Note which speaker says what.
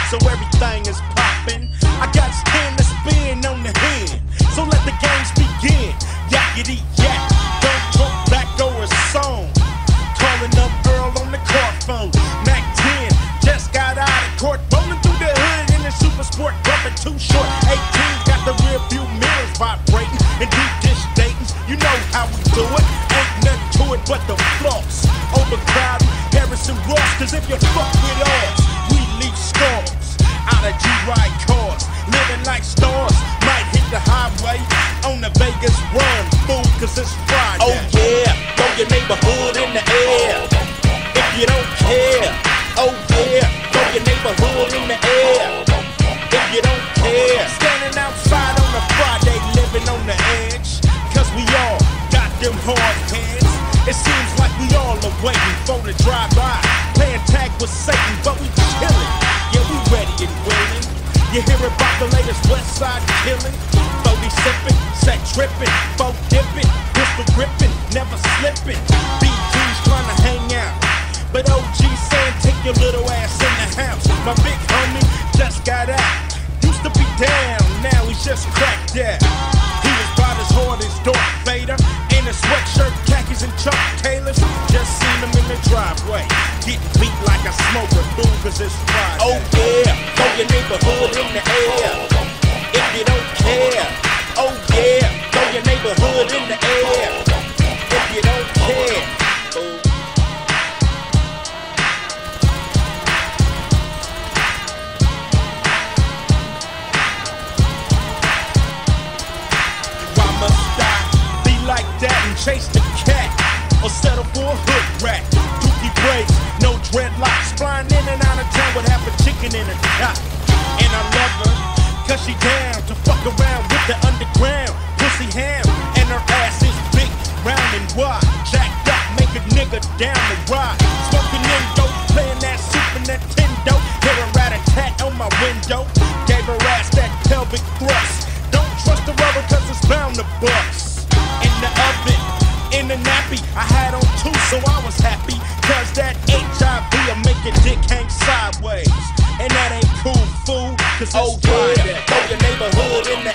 Speaker 1: so everything is popping. I got stand to spin on the hand, so let the games begin. Yakety yak, don't talk back or a song. Calling up Earl on the car phone. Mac 10 just got out of court, rolling through the hood in the super sport, bumping too short. 18 got the rear view mirrors vibrating and deep dish datings. You know how we do it. Ain't nothing to it but the floss. Overcrowded, Harrison Ross, cause if you fuck with us, we leave scars. Out of G-Ride cars, living like stars. Might hit the highway on the Vegas run, fool, cause it's Friday. Oh yeah, throw your neighborhood in the air if you don't care. Oh yeah, throw your neighborhood in the air if you don't care. Standing outside on a Friday, living on the edge, cause we all got them hard heads. It seems like we all are waiting for the drive-by, playing tag with Satan, but we chillin'. Yeah, we ready and willing. You hear about the latest West Side killing? 40 sippin', set trippin', folk dippin', pistol grippin', never slippin'. BG's trying to hang out, but OG saying take your little ass in the house. My big homie just got out. Used to be down, now he's just cracked out. He was about as hard as Darth Vader, in a sweatshirt, khakis and Chuck Taylors. Just seen him in the driveway, getting beat like a smoker, fool, cause it's Friday. Oh yeah, throw your neighborhood in the air if you don't care. Oh yeah, throw your neighborhood in the air if you don't care. Oh. Like that and chase the cat, or settle for a hood rat. Dookie braids, no dreadlocks, flying in and out of town with half a chicken in a cot. And I love her, cause she down to fuck around with the underground pussy ham. And her ass is big, round and wide, jacked up, make a nigga down the ride. Smoking Indo, playing that Super Nintendo. Hear a rat-a-tat on my window, gave her ass that pelvic thrust. Don't trust the rubber cause it's bound to bust. In the oven, in the nappy, I had on two, so I was happy. Cause that HIV'll make your dick hang sideways. And that ain't cool, fool, cause it's Friday. Throw your neighborhood in